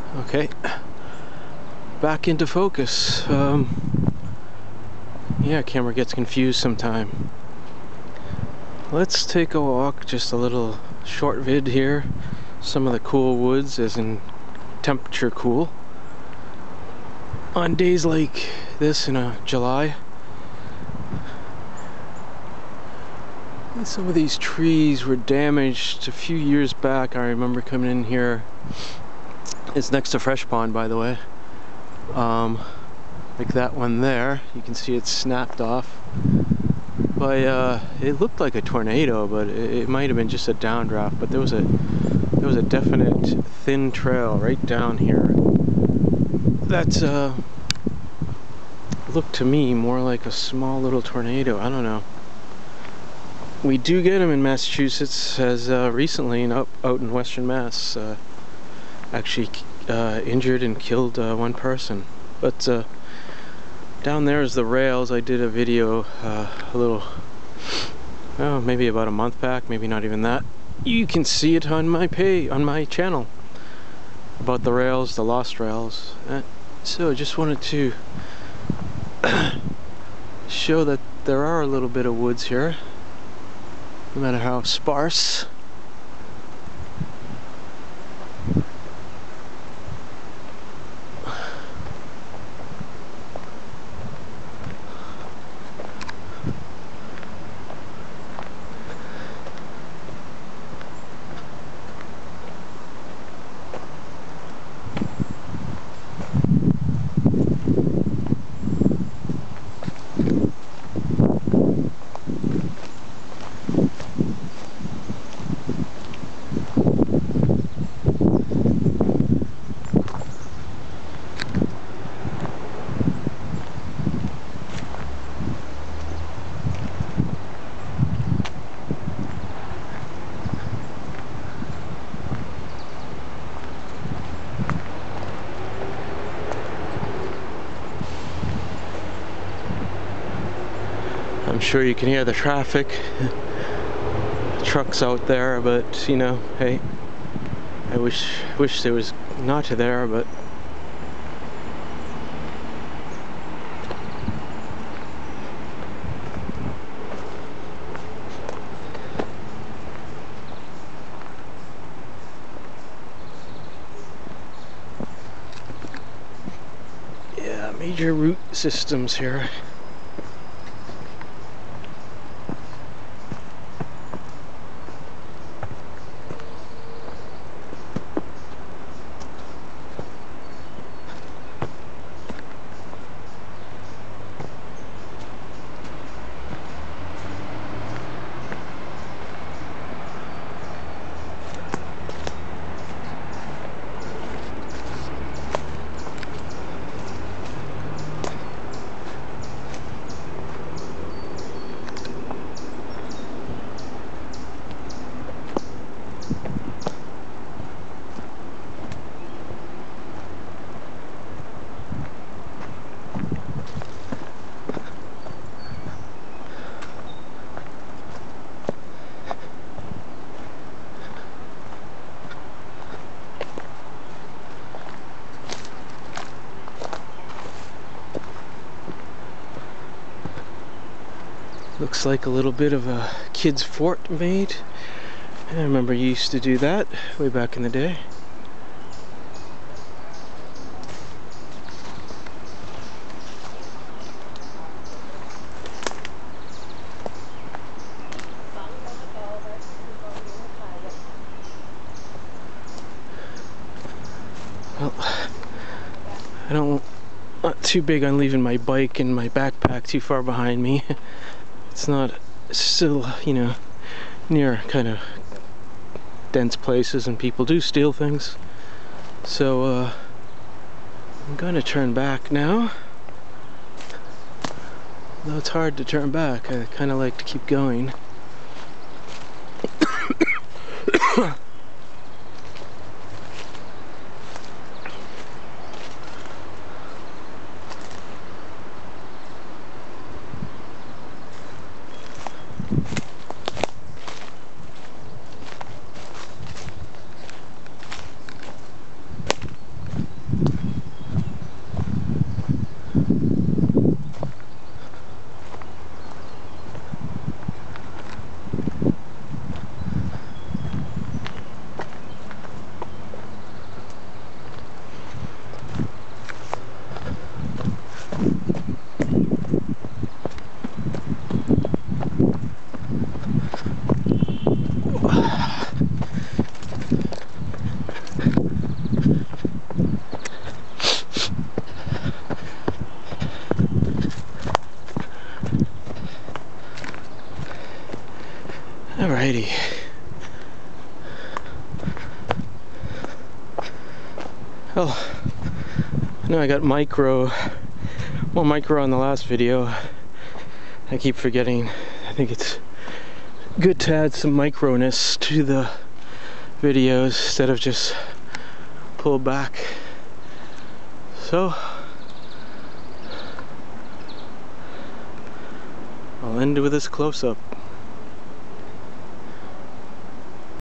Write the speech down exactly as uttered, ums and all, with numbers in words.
Okay, back into focus. Um, yeah, camera gets confused sometime. Let's take a walk, just a little short vid here. Some of the cool woods, as in temperature cool. On days like this in uh, July. And some of these trees were damaged a few years back. I remember coming in here. It's next to Fresh Pond, by the way. Um, like that one there. You can see it's snapped off. By, uh, it looked like a tornado, but it, it might have been just a downdraft. But there was a there was a definite thin trail right down here. That uh, looked to me more like a small little tornado. I don't know. We do get them in Massachusetts, as uh, recently and up out in Western Mass. Uh, actually uh, injured and killed uh, one person. But uh, down there is the rails. I did a video uh, a little, oh, maybe about a month back, maybe not even that. You can see it on my pay on my channel about the rails, the lost rails. Uh, so I just wanted to show that there are a little bit of woods here, no matter how sparse. I'm sure you can hear the traffic, trucks out there, but you know, hey, I wish wish there was not there, but yeah, major root systems here. Looks like a little bit of a kid's fort made. I remember you used to do that way back in the day. Well, I don't, not too big on leaving my bike and my backpack too far behind me. It's not still, you know, near kind of dense places and people do steal things. So uh, I'm gonna turn back now. Though it's hard to turn back, I kind of like to keep going. Well, I know I got micro, more micro on the last video. I keep forgetting. I think it's good to add some microness to the videos instead of just pull back. So I'll end with this close-up.